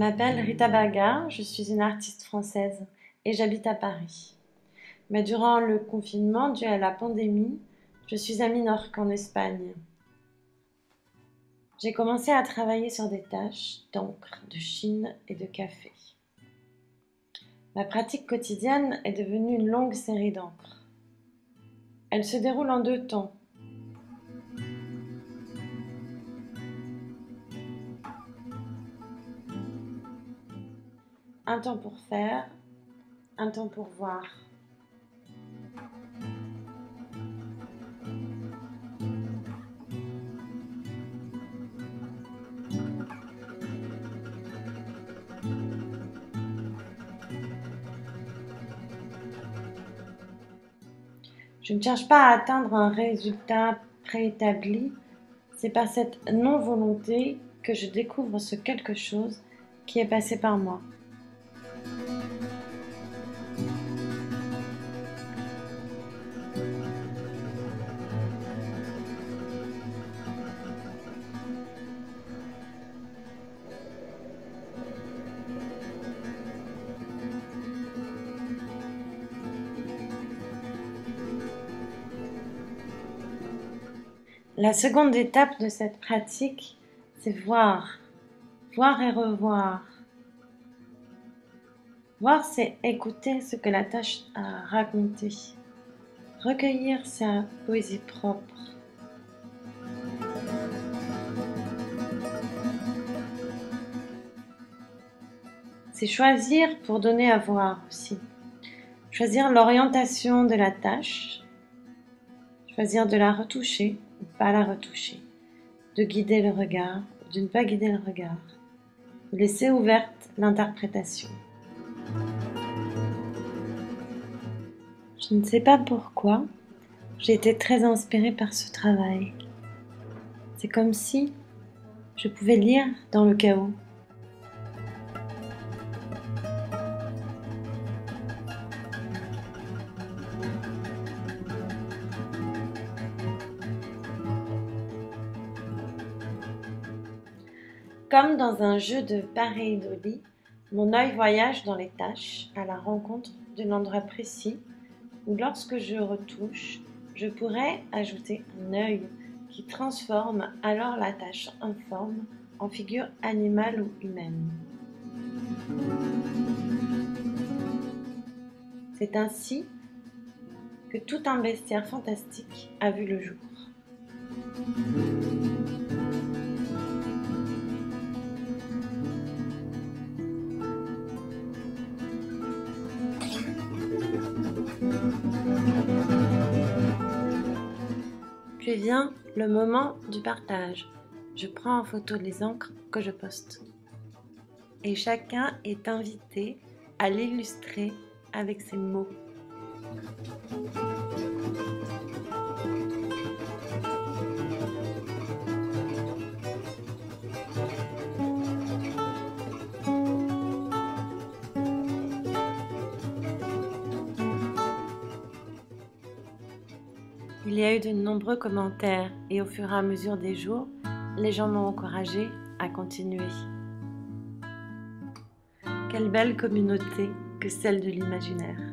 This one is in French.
m'appelle Rita Baga, je suis une artiste française et j'habite à Paris. Mais durant le confinement dû à la pandémie, je suis à Minorque en Espagne. J'ai commencé à travailler sur des tâches d'encre, de chine et de café. Ma pratique quotidienne est devenue une longue série d'encres. Elle se déroule en 2 temps. Un temps pour faire, un temps pour voir. Je ne cherche pas à atteindre un résultat préétabli, c'est par cette non-volonté que je découvre ce quelque chose qui est passé par moi. La seconde étape de cette pratique, c'est voir. Voir et revoir. Voir, c'est écouter ce que la tâche a raconté. Recueillir sa poésie propre. C'est choisir pour donner à voir aussi. Choisir l'orientation de la tâche. Choisir de la retoucher ou pas la retoucher. De guider le regard ou de ne pas guider le regard. De laisser ouverte l'interprétation. Je ne sais pas pourquoi, j'ai été très inspirée par ce travail. C'est comme si je pouvais lire dans le chaos. Comme dans un jeu de pareidolie, mon œil voyage dans les tâches à la rencontre d'un endroit précis où lorsque je retouche, je pourrais ajouter un œil qui transforme alors la tâche informe en figure animale ou humaine. C'est ainsi que tout un bestiaire fantastique a vu le jour. Puis vient le moment du partage. Je prends en photo les encres que je poste. Et chacun est invité à l'illustrer avec ses mots. Il y a eu de nombreux commentaires et au fur et à mesure des jours, les gens m'ont encouragée à continuer. Quelle belle communauté que celle de l'imaginaire.